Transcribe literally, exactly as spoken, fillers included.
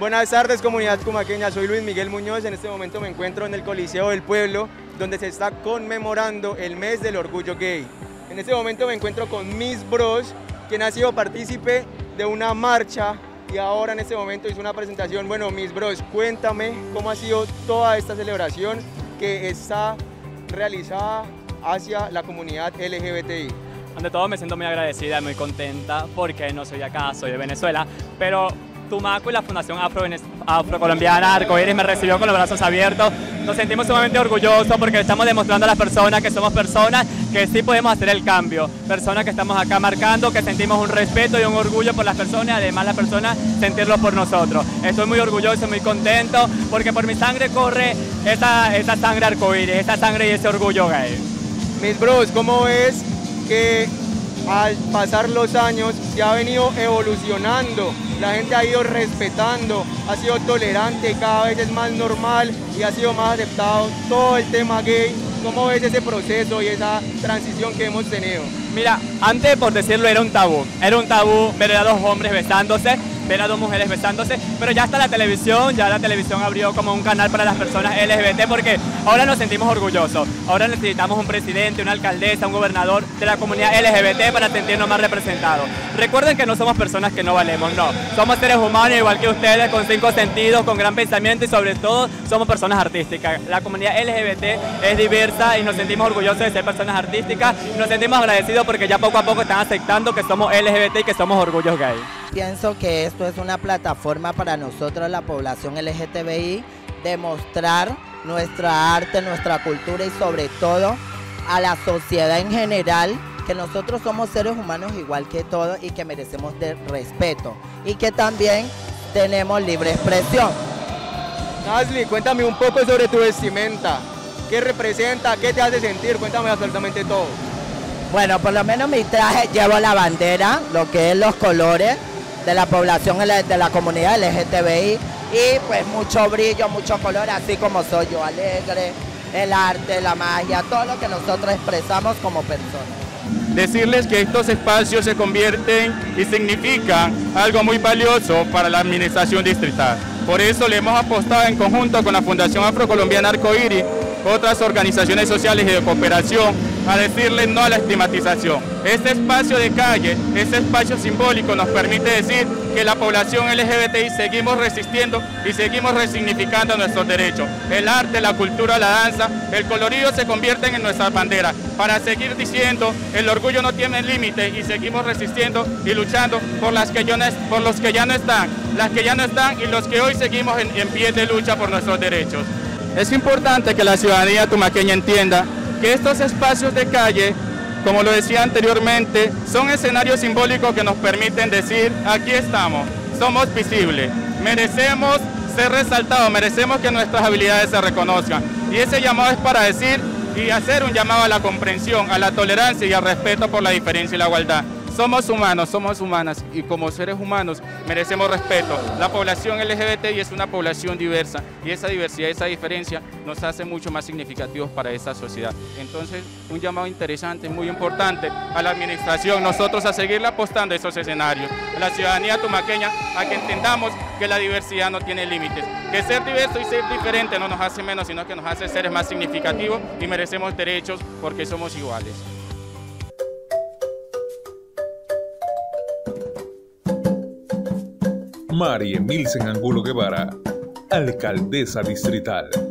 Buenas tardes, comunidad cumaqueña, soy Luis Miguel Muñoz. En este momento me encuentro en el Coliseo del Pueblo, donde se está conmemorando el mes del orgullo gay. En este momento me encuentro con Miss Bros, quien ha sido partícipe de una marcha y ahora en este momento hizo una presentación. Bueno, Miss Bros, cuéntame cómo ha sido toda esta celebración que está realizada hacia la comunidad L G B T I. Ante todo me siento muy agradecida y muy contenta porque no soy de acá, soy de Venezuela, pero Tumaco y la Fundación Afro Afrocolombiana Arcoíris me recibió con los brazos abiertos. Nos sentimos sumamente orgullosos porque estamos demostrando a las personas que somos personas que sí podemos hacer el cambio, personas que estamos acá marcando, que sentimos un respeto y un orgullo por las personas, además las personas sentirlo por nosotros. Estoy muy orgulloso, muy contento porque por mi sangre corre esa, esa sangre arcoíris, esa sangre y ese orgullo gay. Miss Bros, ¿cómo ves que al pasar los años se ha venido evolucionando? La gente ha ido respetando, ha sido tolerante, cada vez es más normal y ha sido más aceptado todo el tema gay. ¿Cómo ves ese proceso y esa transición que hemos tenido? Mira, antes por decirlo era un tabú, era un tabú ver a dos hombres besándose, ver a dos mujeres besándose, pero ya está la televisión, ya la televisión abrió como un canal para las personas L G B T porque ahora nos sentimos orgullosos, ahora necesitamos un presidente, una alcaldesa, un gobernador de la comunidad L G B T para sentirnos más representados. Recuerden que no somos personas que no valemos, no, somos seres humanos igual que ustedes, con cinco sentidos, con gran pensamiento y sobre todo somos personas artísticas. La comunidad L G B T es diversa y nos sentimos orgullosos de ser personas artísticas y nos sentimos agradecidos porque ya poco a poco están aceptando que somos L G B T y que somos orgullos gay. Pienso que esto es una plataforma para nosotros, la población L G T B I, demostrar nuestra arte, nuestra cultura y sobre todo a la sociedad en general que nosotros somos seres humanos igual que todos y que merecemos de respeto y que también tenemos libre expresión. Nasli, cuéntame un poco sobre tu vestimenta. ¿Qué representa? ¿Qué te hace sentir? Cuéntame absolutamente todo. Bueno, por lo menos mi traje llevo la bandera, lo que es los colores de la población de la comunidad L G T B I y pues mucho brillo, mucho color, así como soy yo, alegre, el arte, la magia, todo lo que nosotros expresamos como personas. Decirles que estos espacios se convierten y significan algo muy valioso para la administración distrital. Por eso le hemos apostado en conjunto con la Fundación Afrocolombiana Arcoíris, otras organizaciones sociales y de cooperación, a decirles no a la estigmatización. Este espacio de calle, este espacio simbólico nos permite decir que la población L G B T I seguimos resistiendo y seguimos resignificando nuestros derechos. El arte, la cultura, la danza, el colorido se convierten en nuestras banderas para seguir diciendo el orgullo no tiene límite y seguimos resistiendo y luchando por, las que yo no, por los que ya no están, las que ya no están y los que hoy seguimos en, en pie de lucha por nuestros derechos. Es importante que la ciudadanía tumaqueña entienda que estos espacios de calle, como lo decía anteriormente, son escenarios simbólicos que nos permiten decir, aquí estamos, somos visibles, merecemos ser resaltados, merecemos que nuestras habilidades se reconozcan. Y ese llamado es para decir y hacer un llamado a la comprensión, a la tolerancia y al respeto por la diferencia y la igualdad. Somos humanos, somos humanas y como seres humanos merecemos respeto. La población L G B T I es una población diversa y esa diversidad, esa diferencia nos hace mucho más significativos para esta sociedad. Entonces, un llamado interesante, muy importante a la administración, nosotros a seguirle apostando a esos escenarios, a la ciudadanía tumaqueña, a que entendamos que la diversidad no tiene límites, que ser diverso y ser diferente no nos hace menos, sino que nos hace seres más significativos y merecemos derechos porque somos iguales. María Emilsen Angulo Guevara, alcaldesa distrital.